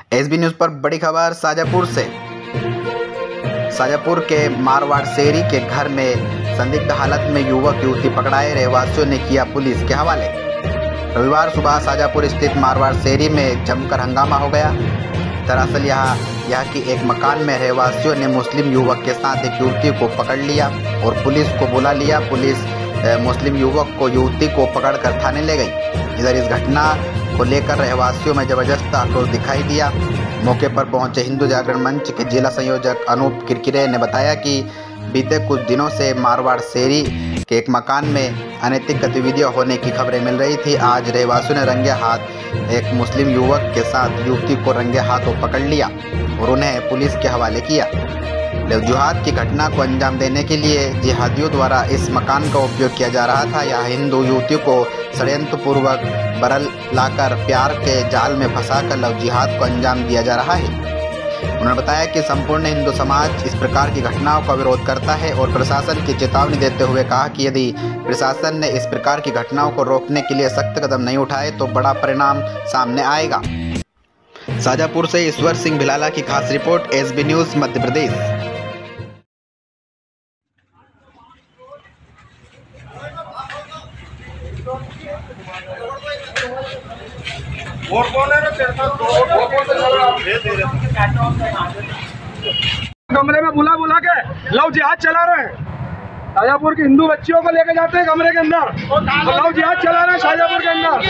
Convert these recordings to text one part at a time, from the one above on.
SB news पर बड़ी खबर शाजापुर से। शाजापुर के मारवाड़ शेरी के घर में संदिग्ध हालत में युवक युवती पकड़ाए, रहवासियों ने किया पुलिस के हवाले। रविवार सुबह शाजापुर स्थित मारवाड़ शेरी में जमकर हंगामा हो गया। दरअसल यहाँ की एक मकान में रहवासियों ने मुस्लिम युवक के साथ एक युवती को पकड़ लिया और पुलिस को बुला लिया। पुलिस मुस्लिम युवक को युवती को पकड़कर थाने ले गई। इधर इस घटना को लेकर रहवासियों में जबरदस्त आक्रोश दिखाई दिया। मौके पर पहुंचे हिंदू जागरण मंच के जिला संयोजक अनूप किरकिरे ने बताया कि बीते कुछ दिनों से मारवाड़ शेरी के एक मकान में अनैतिक गतिविधियां होने की खबरें मिल रही थी। आज रहवासियों ने रंगे हाथ एक मुस्लिम युवक के साथ युवती को रंगे हाथों पकड़ लिया और उन्हें पुलिस के हवाले किया। लव-जिहाद की घटना को अंजाम देने के लिए जिहादियों द्वारा इस मकान का उपयोग किया जा रहा था। यह हिंदू युवतियों को षड्यंत्रपूर्वक बरल लाकर प्यार के जाल में फंसाकर लव-जिहाद को अंजाम दिया जा रहा है। उन्होंने बताया कि संपूर्ण हिंदू समाज इस प्रकार की घटनाओं का विरोध करता है और प्रशासन की चेतावनी देते हुए कहा कि यदि प्रशासन ने इस प्रकार की घटनाओं को रोकने के लिए सख्त कदम नहीं उठाए तो बड़ा परिणाम सामने आएगा। शाजापुर से ईश्वर सिंह भिलाला की खास रिपोर्ट, एसबी न्यूज मध्य प्रदेश। कमरे में बुला के लव जिहाद चला रहे हैं। शाजापुर की हिंदू बच्चियों को लेकर जाते हैं कमरे के अंदर और लव जिहाद चला रहे हैं शाजापुर के अंदर।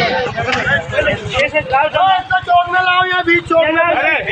चौक में लाओ या बीच चौक में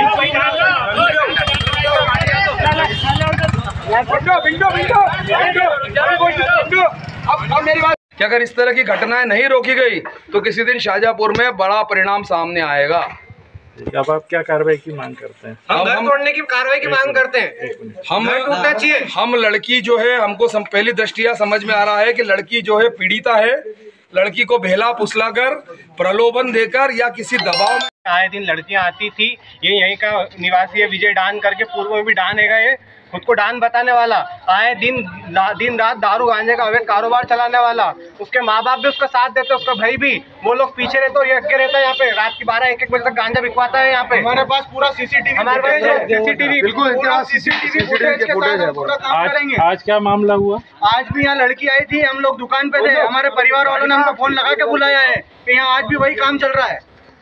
अब मेरी बात कि अगर इस तरह की घटनाएं नहीं रोकी गई तो किसी दिन शाजापुर में बड़ा परिणाम सामने आएगा। अब आप क्या कार्रवाई की मांग करते हैं? हम तोड़ने की कार्रवाई की मांग करते हैं। हम लड़की जो है, हमको पहली दृष्टिया समझ में आ रहा है कि लड़की जो है पीड़िता है। लड़की को भेला फुसलाकर, प्रलोभन देकर या किसी दबाव में आए दिन लड़कियां आती थी। ये यहीं का निवासी है, विजय डान करके, पूर्व में भी डान है। ये खुद को डान बताने वाला, आए दिन रात दारू गांजे का अवैध कारोबार चलाने वाला। उसके माँ बाप भी उसका साथ देते, उसका भाई भी। वो लोग पीछे रहते और ये अक्के रहता है। यहाँ पे रात की 12-1 बजे तक गांजा बिकवाता है। यहाँ पे हमारे पास पूरा सीसीटीवी, हमारे पास सीसीटीवी बिल्कुल सीसीटीवी फुटेज के साथ पूरा काम करेंगे। आज क्या मामला हुआ? आज भी यहाँ लड़की आई थी, हम लोग दुकान पे थे। हमारे परिवार वालों ने हमको फोन लगा के बुलाया है कि यहाँ आज भी वही काम चल रहा है।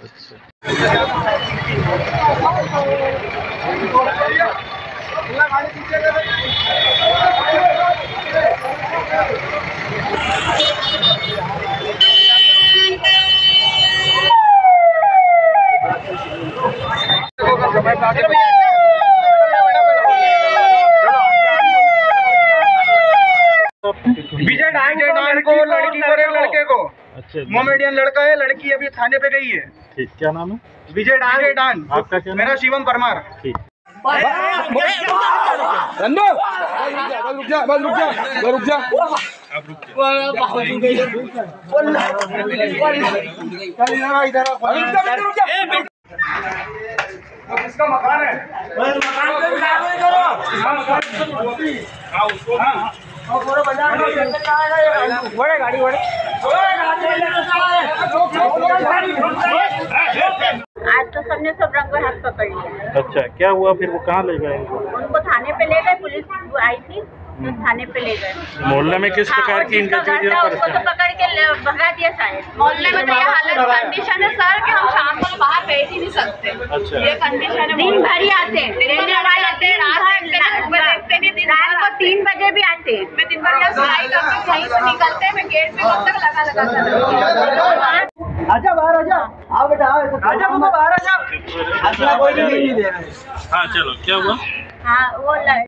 विजय डान को, लड़की को, लड़के को। अच्छा, मोमेडियन लड़का है, लड़की अभी थाने पे गई है। ठीक, क्या नाम है? विजय डान। आपका क्या? मेरा शिवम परमार। ठीक। रुक जा। इसका मकान है। आज तो सबने सब रंग हाथ पकड़ लिया। अच्छा, क्या हुआ फिर? वो कहाँ ले गए इनको? उनको थाने पे ले गए, पुलिस आई थी तो थाने पे ले गए। मोहल्ले में किस प्रकार की इनका उसको तो पकड़ के भगा दिया शायद। मोहल्ले में तो ये हालत कंडीशन है सर कि हम शाम को बाहर बैठ ही नहीं सकते। अच्छा। ये कंडीशन है। दिन भर ही आते हैं, रात को 3 बजे भी आते हैं। मैं दिन भर सिलाई करके कहीं से निकलते हैं, मैं गेट पे कब तक लगा आजा बाहर आजा। आओ बेटा, आजा बाबा बाहर आजा। कोई नहीं दे रहा है। हाँ चलो, क्या हुआ? हाँ वो